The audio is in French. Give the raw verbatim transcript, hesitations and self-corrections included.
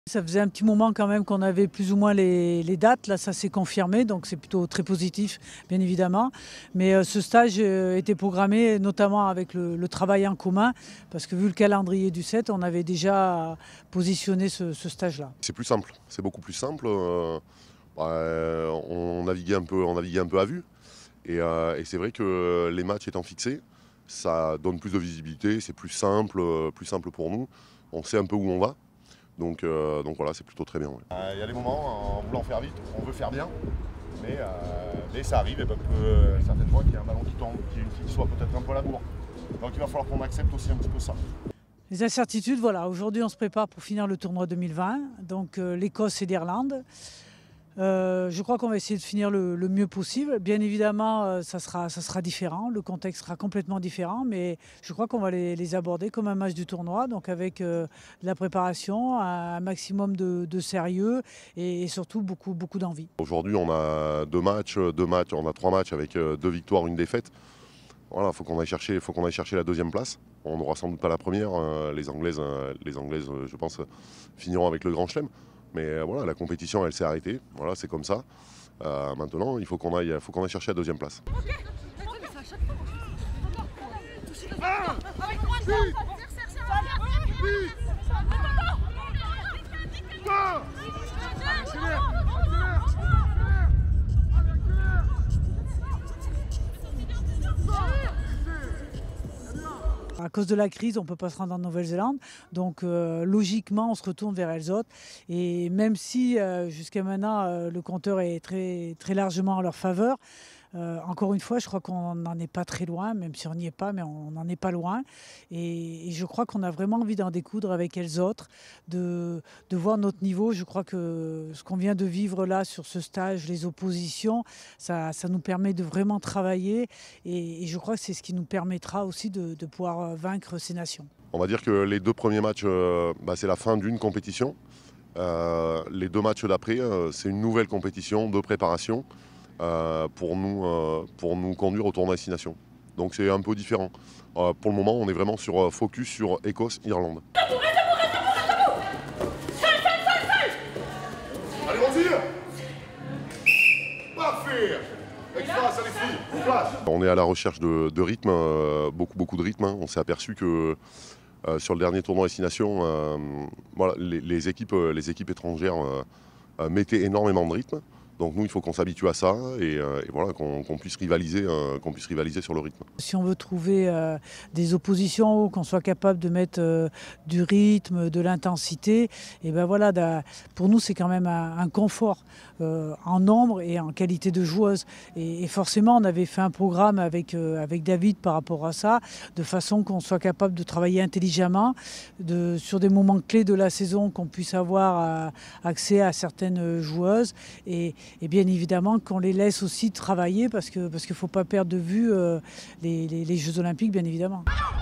Ça faisait un petit moment quand même qu'on avait plus ou moins les, les dates, là ça s'est confirmé, donc c'est plutôt très positif bien évidemment. Mais euh, ce stage euh, était programmé notamment avec le, le travail en commun, parce que vu le calendrier du sept, on avait déjà positionné ce, ce stage-là. C'est plus simple, c'est beaucoup plus simple. Euh, bah, on, naviguait un peu, on naviguait un peu à vue, et, euh, et c'est vrai que les matchs étant fixés, ça donne plus de visibilité, c'est plus simple, plus simple pour nous, on sait un peu où on va. Donc, euh, donc voilà, c'est plutôt très bien. Il ouais. euh, y a des moments, en voulant faire vite, on veut faire bien, mais, euh, mais ça arrive, et ben, euh, certaines fois qu'il y a un ballon qui tombe, qu'il y a une fille qui soit peut-être un peu à la bourre. Donc il va falloir qu'on accepte aussi un petit peu ça. Les incertitudes, voilà, aujourd'hui on se prépare pour finir le tournoi deux mille vingt, donc euh, l'Écosse et l'Irlande. Euh, je crois qu'on va essayer de finir le, le mieux possible. Bien évidemment, euh, ça, sera, ça sera différent, le contexte sera complètement différent, mais je crois qu'on va les, les aborder comme un match du tournoi, donc avec euh, de la préparation, un maximum de, de sérieux et, et surtout beaucoup, beaucoup d'envie. Aujourd'hui, on a deux matchs, deux matchs, on a trois matchs avec deux victoires, une défaite. Voilà, faut qu'on aille chercher, faut qu'on aille chercher la deuxième place. On n'aura sans doute pas la première. Les Anglaises, les Anglaises, je pense, finiront avec le Grand Chelem. Mais voilà, la compétition, elle s'est arrêtée. Voilà, c'est comme ça. Euh, maintenant, il faut qu'on aille, faut qu'on aille chercher la deuxième place. À cause de la crise, on ne peut pas se rendre en Nouvelle-Zélande, donc euh, logiquement on se retourne vers elles autres. Et même si euh, jusqu'à maintenant euh, le compteur est très, très largement en leur faveur, euh, encore une fois je crois qu'on n'en est pas très loin, même si on n'y est pas, mais on n'en est pas loin. Et, et je crois qu'on a vraiment envie d'en découdre avec elles autres, de, de voir notre niveau. Je crois que ce qu'on vient de vivre là sur ce stage, les oppositions, ça, ça nous permet de vraiment travailler. Et, et je crois que c'est ce qui nous permettra aussi de, de pouvoir vaincre ces nations. On va dire que les deux premiers matchs, euh, bah, c'est la fin d'une compétition. Euh, les deux matchs d'après, euh, c'est une nouvelle compétition de préparation euh, pour, nous, euh, pour nous conduire au tournoi destination. Donc c'est un peu différent. Euh, pour le moment, on est vraiment sur, euh, focus sur Écosse-Irlande. Allez, vas-y! Parfait! On est à la recherche de, de rythme, euh, beaucoup, beaucoup de rythme. Hein. On s'est aperçu que euh, sur le dernier tournoi destination, euh, voilà, les, les, équipes, les équipes étrangères euh, mettaient énormément de rythme. Donc nous, il faut qu'on s'habitue à ça et, euh, et voilà, qu'on qu'on puisse rivaliser, euh, qu'on puisse rivaliser sur le rythme. Si on veut trouver euh, des oppositions, qu'on soit capable de mettre euh, du rythme, de l'intensité, et ben voilà, pour nous c'est quand même un, un confort euh, en nombre et en qualité de joueuse. Et, et forcément, on avait fait un programme avec, euh, avec David par rapport à ça, de façon qu'on soit capable de travailler intelligemment, de, sur des moments clés de la saison, qu'on puisse avoir euh, accès à certaines joueuses. Et, Et bien évidemment qu'on les laisse aussi travailler parce que parce qu'il ne faut pas perdre de vue euh, les, les, les Jeux Olympiques, bien évidemment.